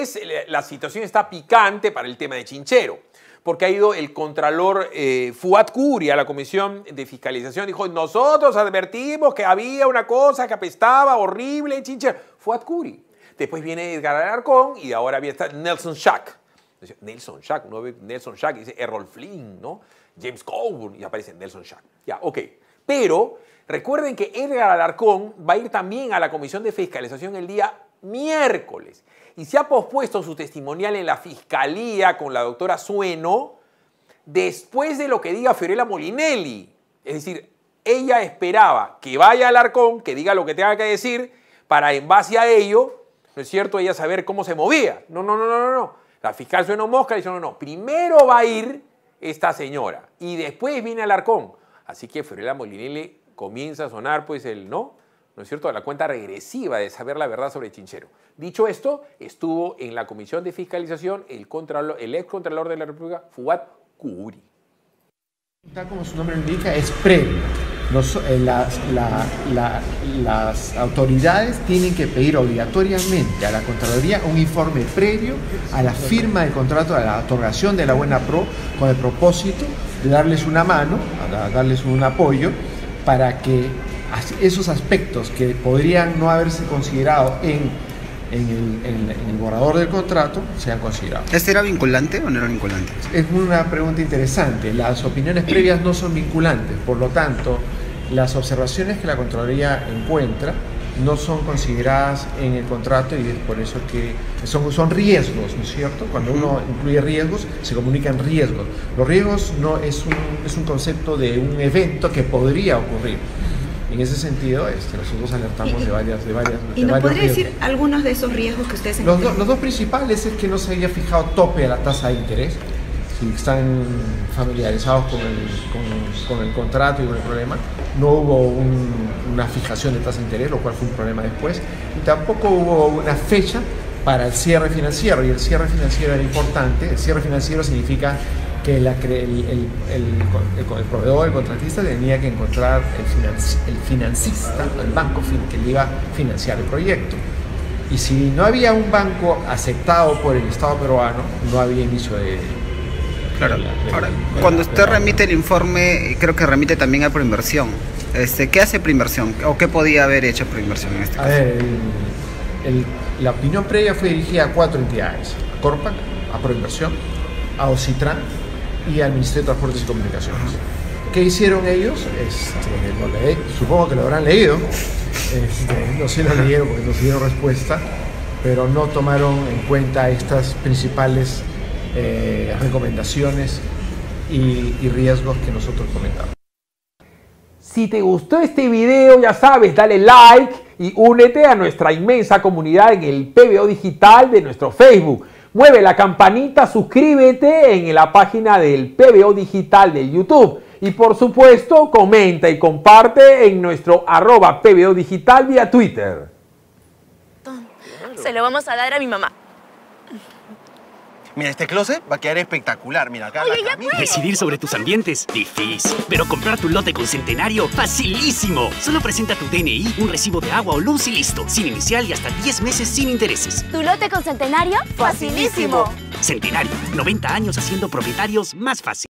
La situación está picante para el tema de Chinchero, porque ha ido el contralor Fuad Kuri a la Comisión de Fiscalización. Dijo, nosotros advertimos que había una cosa que apestaba horrible en Chinchero. Fuad Kuri. Después viene Edgar Alarcón y ahora está Nelson Schack. Nelson Schack, uno ve Nelson Schack y dice Errol Flynn, ¿no? James Coburn y aparece Nelson Schack. Ya, ok. Pero recuerden que Edgar Alarcón va a ir también a la Comisión de Fiscalización el día miércoles. Y se ha pospuesto su testimonial en la Fiscalía con la doctora Sueno después de lo que diga Fiorella Molinelli. Es decir, ella esperaba que vaya Alarcón, que diga lo que tenga que decir, para en base a ello, ¿no es cierto?, ella saber cómo se movía. No. La fiscal Sueno Mosca le dice, no. Primero va a ir esta señora y después viene Alarcón. Así que Fiorella Molinelli comienza a sonar, pues, ¿no es cierto?, la cuenta regresiva de saber la verdad sobre Chinchero. Dicho esto, estuvo en la Comisión de Fiscalización el ex contralor de la República, Fuad Kuri. Tal como su nombre lo indica, es previo. Las autoridades tienen que pedir obligatoriamente a la Contraloría un informe previo a la firma del contrato, a la otorgación de la buena pro, con el propósito de darles una mano, darles un apoyo para que esos aspectos que podrían no haberse considerado en el borrador del contrato sean considerados. ¿Este era vinculante o no era vinculante? Es una pregunta interesante. Las opiniones previas no son vinculantes, por lo tanto, las observaciones que la Contraloría encuentra no son consideradas en el contrato y es por eso que son riesgos, ¿no es cierto? Cuando uno incluye riesgos, se comunican riesgos. Los riesgos no es un concepto de un evento que podría ocurrir. En ese sentido, nosotros alertamos de varias ¿Y nos podría decir algunos de esos riesgos que ustedes encuentran? Los dos principales es que no se haya fijado tope a la tasa de interés. Si están familiarizados con el contrato y con el problema, no hubo una fijación de tasa de interés, lo cual fue un problema después, y tampoco hubo una fecha para el cierre financiero, y el cierre financiero era importante. El cierre financiero significa que el proveedor, el contratista, tenía que encontrar el financista, el banco que le iba a financiar el proyecto. Y si no había un banco aceptado por el Estado peruano, no había inicio de... Claro. Ahora, cuando usted remite el informe, creo que remite también a Proinversión. ¿Qué hace Proinversión? ¿O qué podía haber hecho Proinversión en este caso? A ver, la opinión previa fue dirigida a 4 entidades: a Corpac, a Proinversión, a Ocitran y al Ministerio de Transportes y Comunicaciones. ¿Qué hicieron ellos? Supongo que lo habrán leído. No sé si lo leyeron porque no se dieron respuesta, pero no tomaron en cuenta estas principales recomendaciones y riesgos que nosotros comentamos. Si te gustó este video, ya sabes, dale like y únete a nuestra inmensa comunidad en el PBO Digital de nuestro Facebook. Mueve la campanita, suscríbete en la página del PBO Digital de YouTube. Y por supuesto, comenta y comparte en nuestro @PBO Digital vía Twitter. Se lo vamos a dar a mi mamá. Mira, este closet va a quedar espectacular. Mira, acá Oye, la camisa. Decidir sobre tus ambientes, difícil. Pero comprar tu lote con Centenario, facilísimo. Solo presenta tu DNI, un recibo de agua o luz y listo. Sin inicial y hasta 10 meses sin intereses. ¿Tu lote con Centenario? ¡Facilísimo! Centenario, 90 años haciendo propietarios más fácil.